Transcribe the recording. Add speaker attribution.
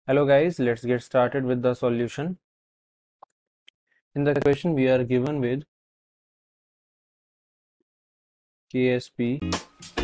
Speaker 1: Hello guys, let's get started with the solution. In the question we are given with KSP